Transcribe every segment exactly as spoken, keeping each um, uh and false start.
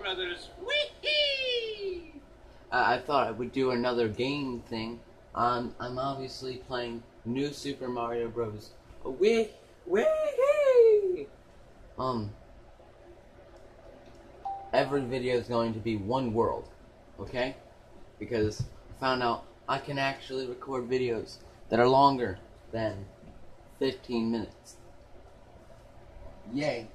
Brothers. Wee-hee! Uh, I thought I would do another game thing. Um, I'm obviously playing New Super Mario Bros. Wee, wee, um. Every video is going to be one world, okay? Because I found out I can actually record videos that are longer than fifteen minutes. Yay!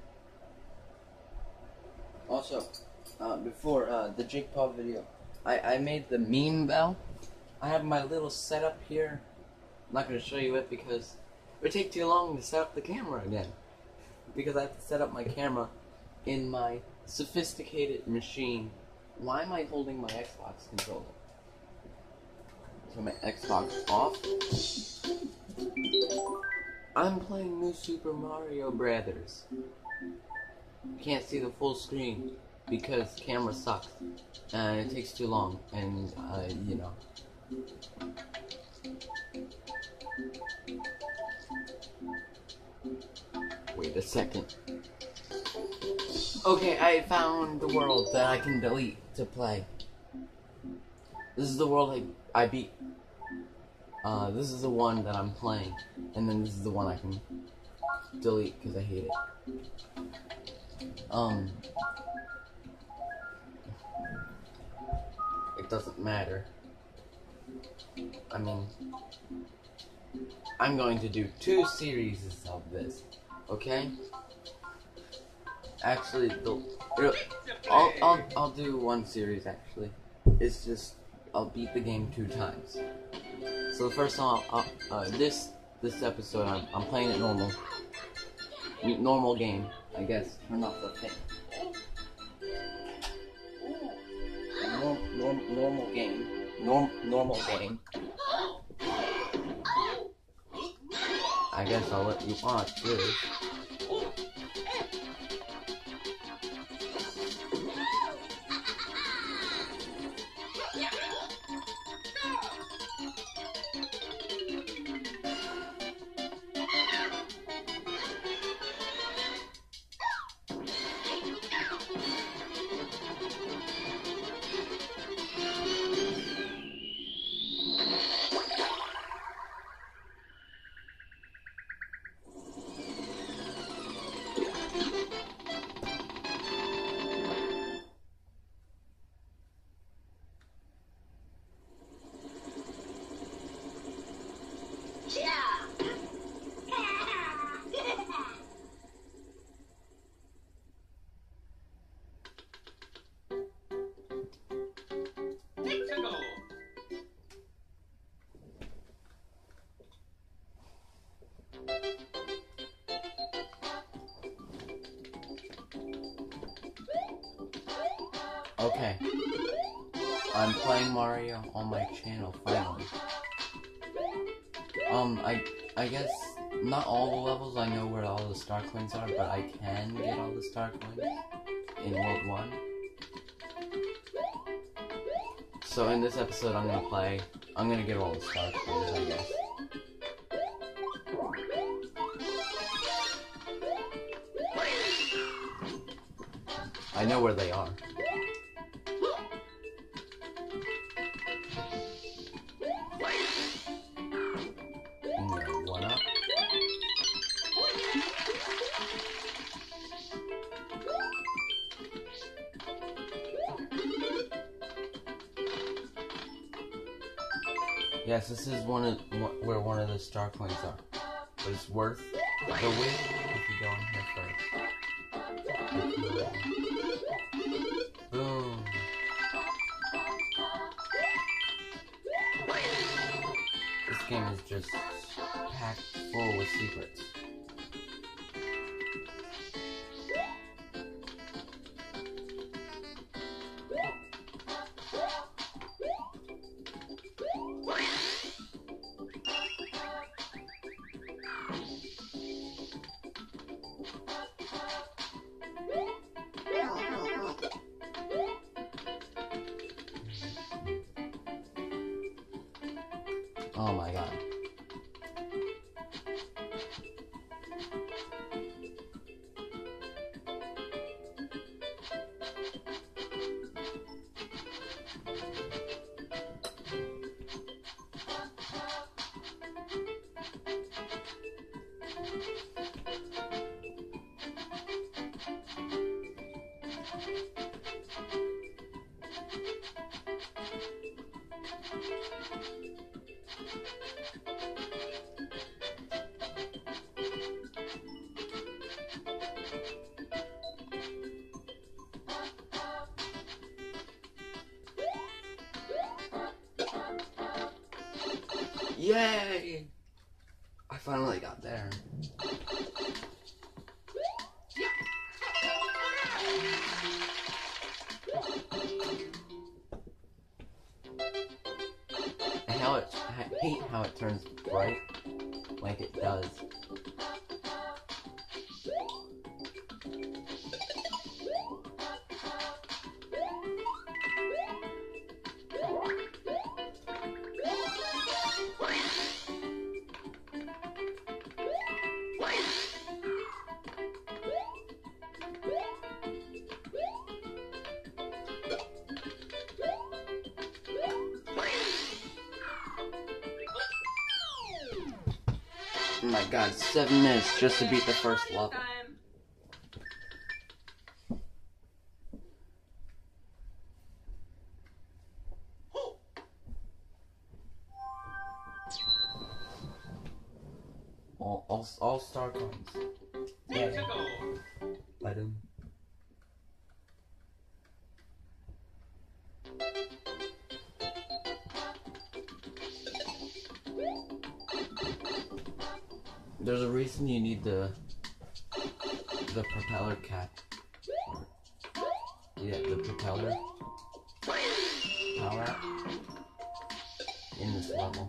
Also, uh, before uh, the Jake Paul video, I, I made the meme bell. I have my little setup here. I'm not going to show you it because it would take too long to set up the camera again. Because I have to set up my camera in my sophisticated machine. Why am I holding my Xbox controller? So my Xbox off. I'm playing New Super Mario Brothers. You can't see the full screen because camera sucks and it takes too long, and uh, you know. Wait a second. Okay, I found the world that I can delete to play. This is the world I, I beat. Uh, this is the one that I'm playing, and then this is the one I can delete because I hate it. Um, it doesn't matter. I mean, I'm going to do two series of this, okay? Actually, the, I'll, I'll, I'll do one series, actually. It's just, I'll beat the game two times. So the first time, I'll, I'll, uh, this, this episode, I'm, I'm playing it normal. Normal game, I guess. Turn off the thing. Norm, norm, normal game. Norm, normal game. I guess I'll let you watch this. Okay, I'm playing Mario on my channel finally. Um, I I guess not all the levels I know where all the star coins are, but I can get all the star coins in World One. So in this episode, I'm gonna play. I'm gonna get all the star coins, I guess. I know where they are. One up. Yes, this is one of where one of the star coins are. But it's worth the wait if you go in here first. Boom. This game is just packed full with secrets. Oh my god. Yay! I finally got there. And how it, I hate how it turns bright like it does. Oh my god, seven minutes just to beat the first level. All, all, all star coins. Yeah. Let him. There's a reason you need the the propeller cap. Yeah, the propeller power up in this level.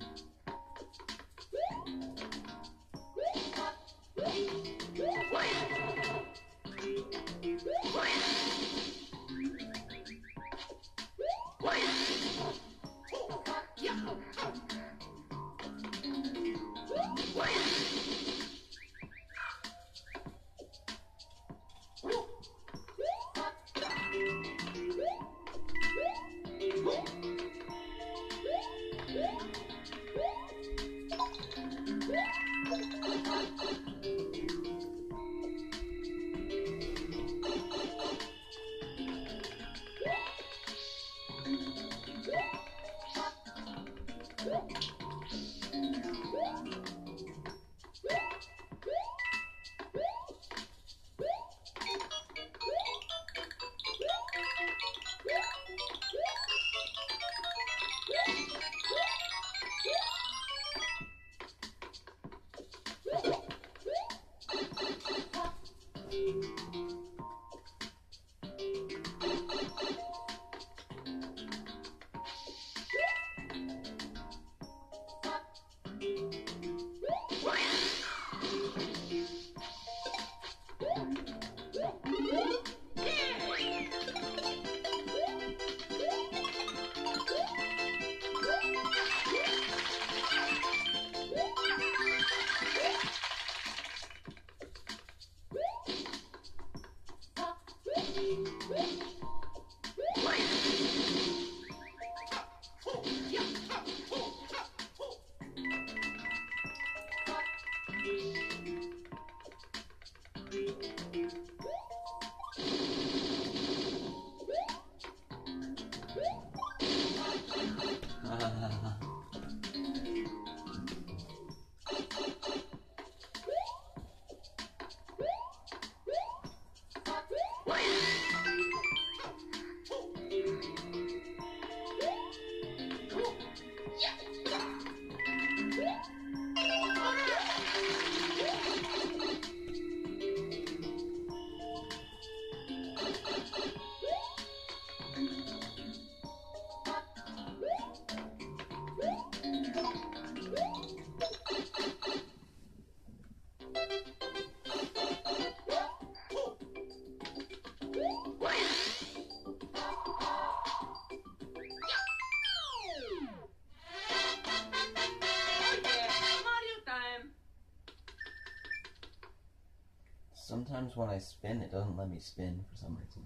Sometimes when I spin, it doesn't let me spin for some reason.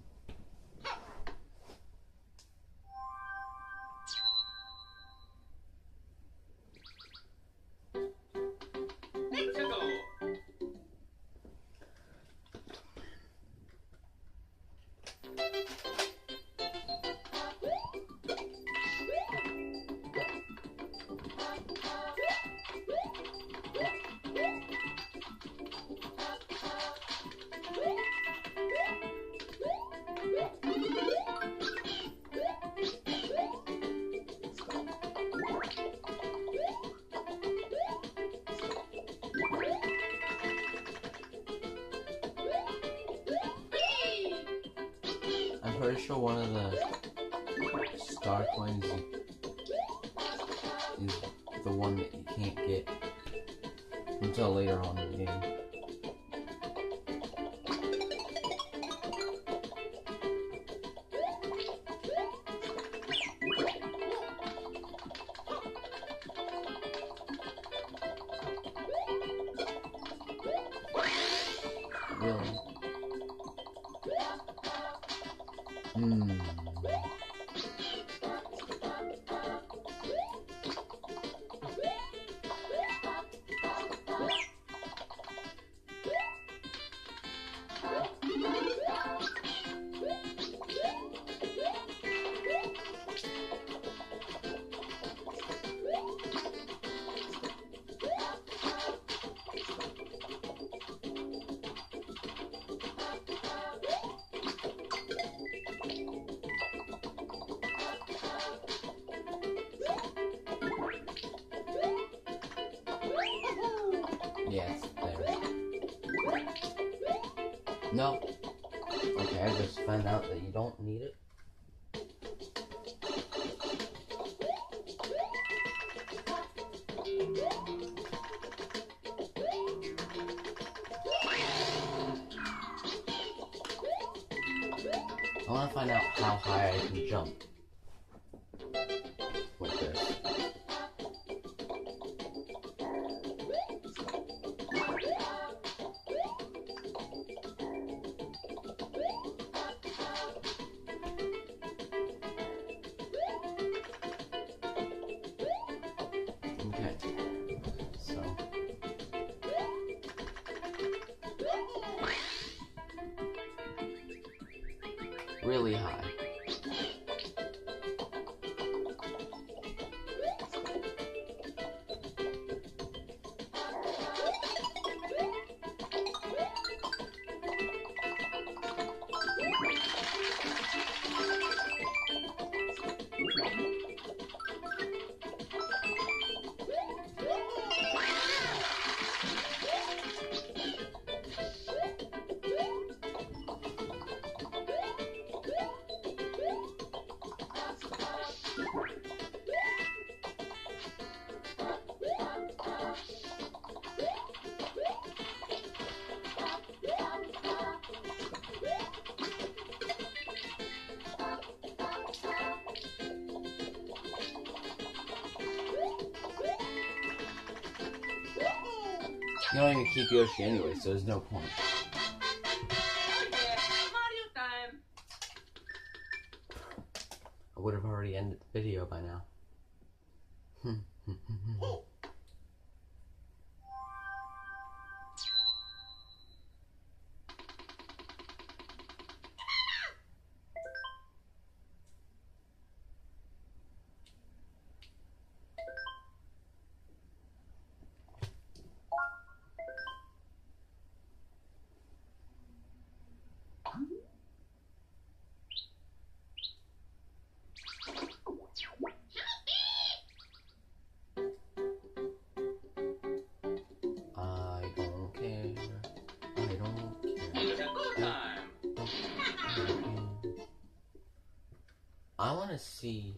pretty sure one of the star coins is the one that you can't get until later on in the game. Really? Hmm. Yes, there. No. Okay, I just found out that you don't need it. I want to find out how high I can jump with this. Okay, so really high. You don't even keep Yoshi anyway, so there's no point. Mario time. I would have already ended the video by now. I don't care. I don't care. It's a good time. I want to see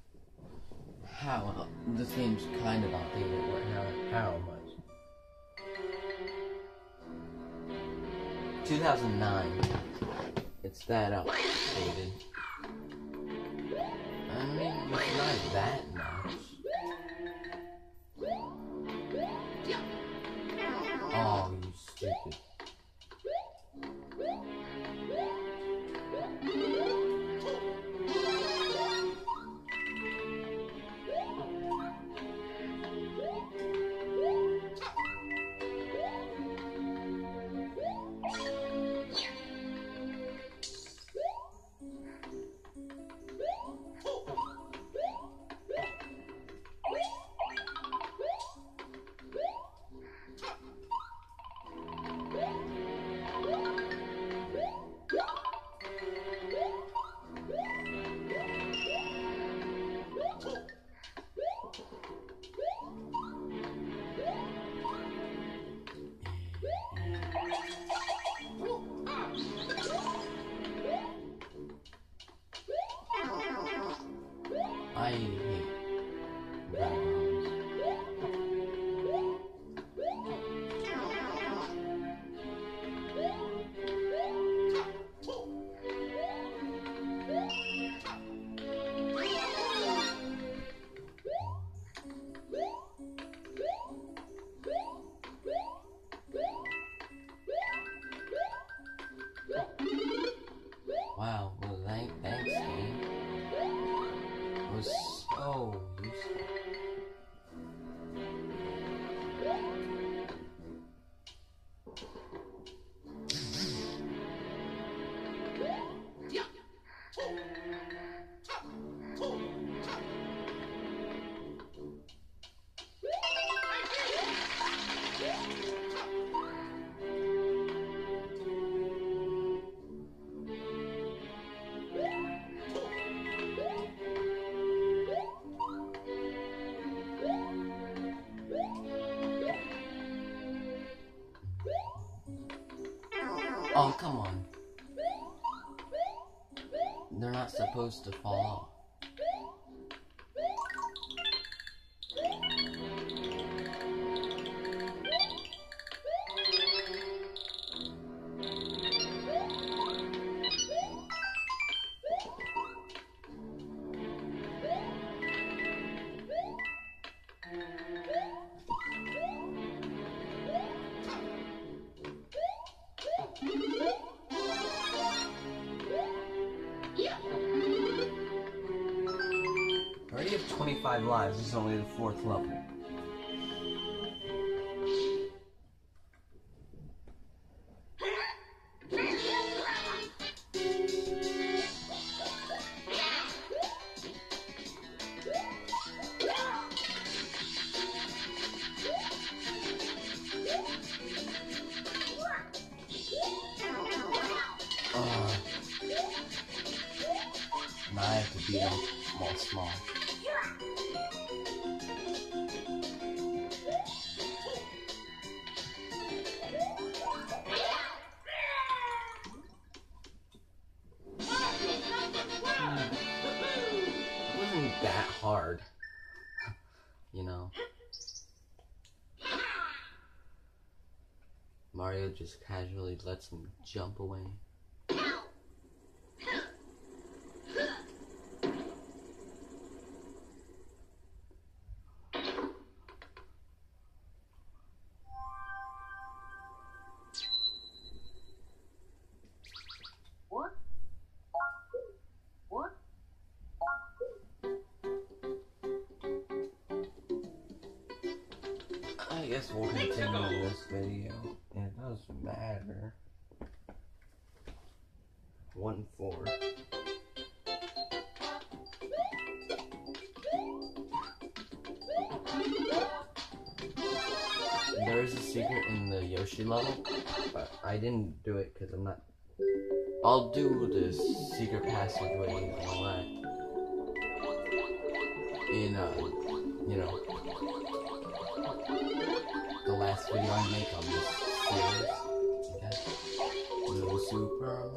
how this game's kind of outdated. What? How? How much? two thousand nine. It's that outdated. I mean, it's not that much. Oh, you stupid. I hate dragons. Wow, well, thank, thanks, game. It was so useful. Oh, come on. They're not supposed to fall off. I already have twenty-five lives, this is only the fourth level. Uh, now I have to beat them all small. It wasn't that hard, you know. Mario just casually lets him jump away. What? What? I guess we'll continue this video. It doesn't matter. One four. There is a secret in the Yoshi level, but I didn't do it because I'm not. I'll do this secret passageway and all that in, uh, you know, the last video I make on this series. Okay. Little Super.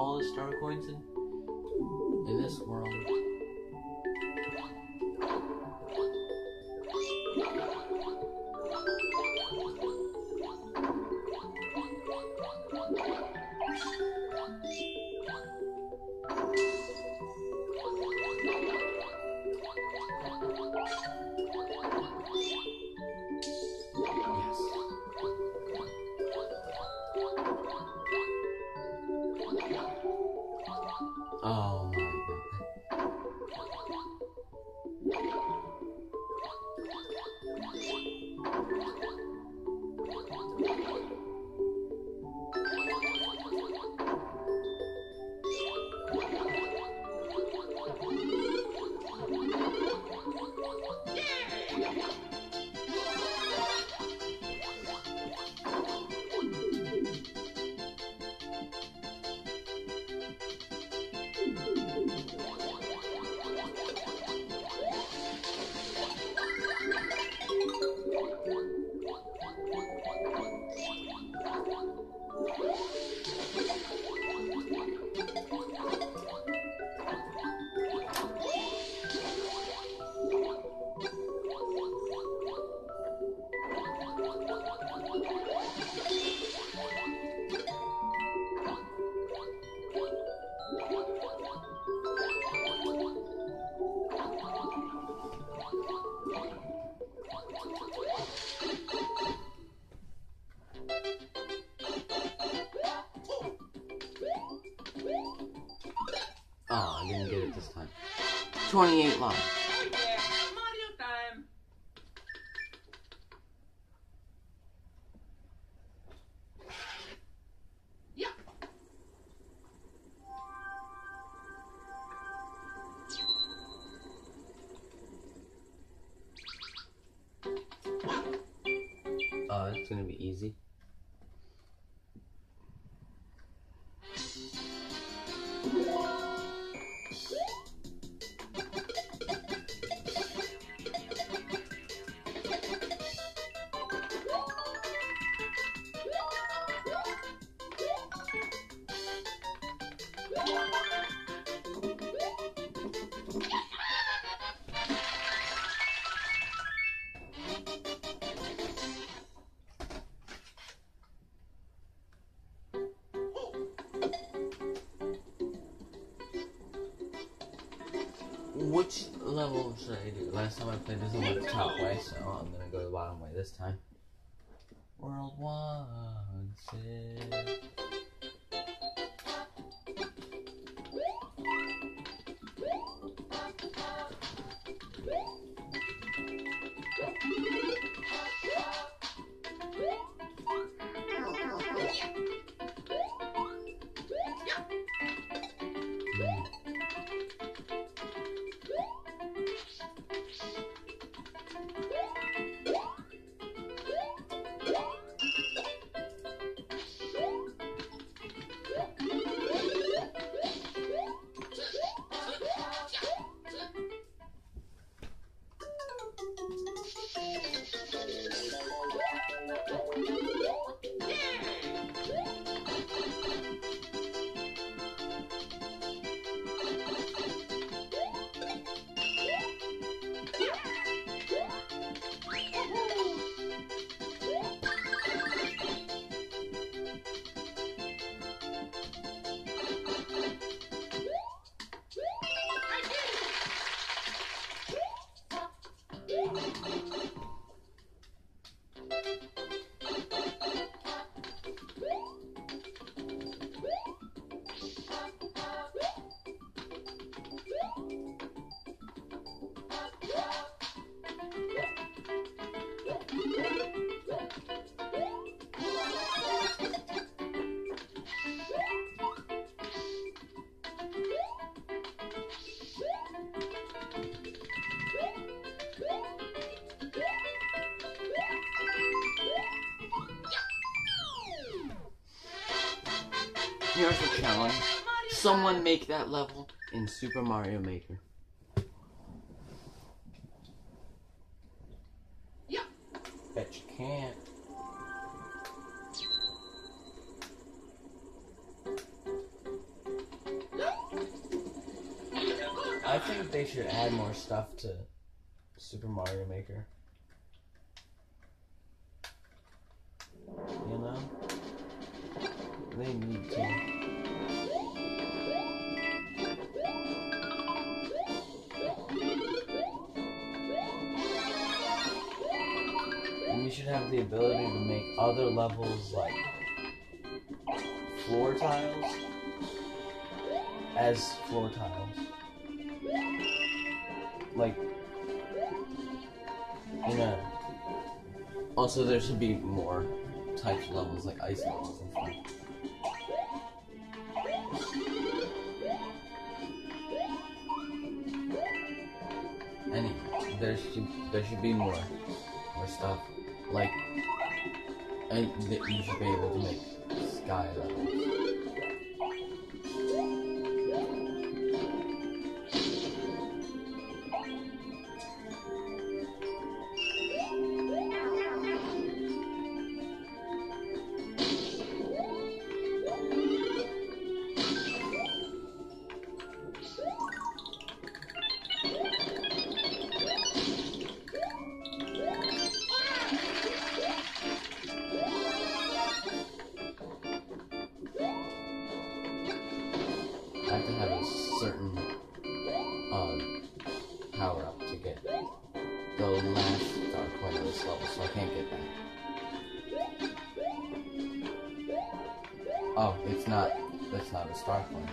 all the star coins in in this world. Oh my god. Oh, I didn't get it this time. twenty-eight lives. Oh yeah, Mario time. Yeah. Oh, it's gonna be easy. Which level should I do? Last time I played this one went the top way, so I'm gonna go the bottom way this time. World one six. Here's a challenge. Someone make that level in Super Mario Maker. Yeah. Bet you can't. think they should add more stuff to Super Mario Maker. You know? They need to. And you should have the ability to make other levels like floor tiles as floor tiles. Like, you know. Also, there should be more types of levels, like ice levels and stuff. Anyway, there should there should be more more stuff like, and that you should be able to make sky levels. I have to have a certain uh, power up to get the last star coin of this level, so I can't get that. Oh, it's not. That's not a star coin.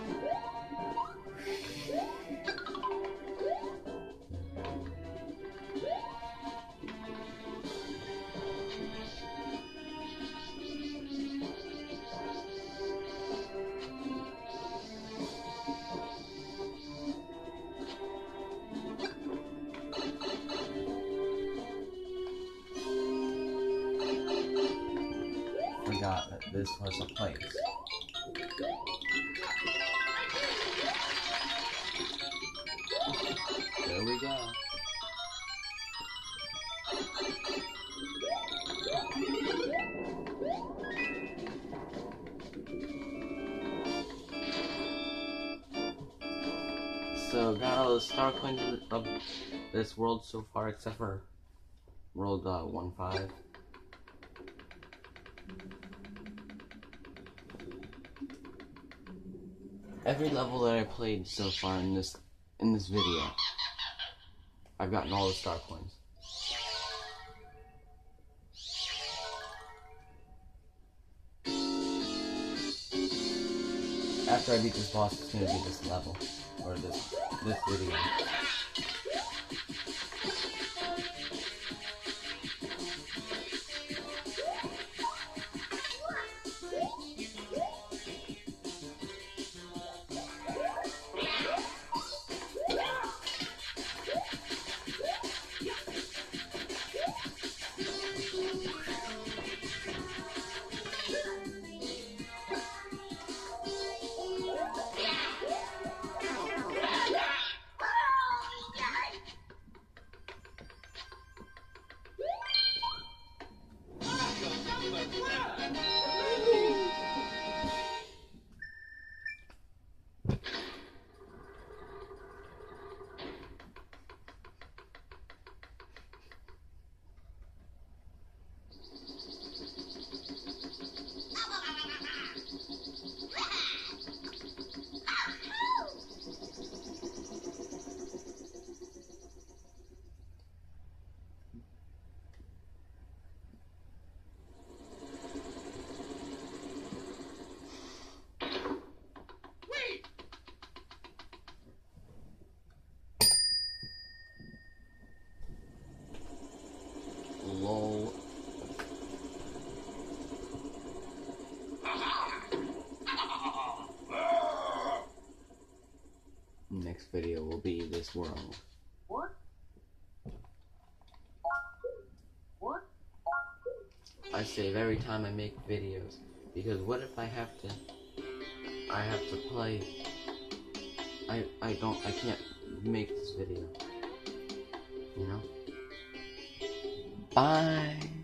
Forgot that this was a place. There we go. So got all the star coins of this world so far, except for world uh, one five. Every level that I played so far in this in this video, I've gotten all the star coins. After I beat this boss, it's gonna be this level or this this video. Lol. Next video will be this world. What? What? I save every time I make videos, because what if I have to I have to play I I don't I can't make this video. You know? Bye.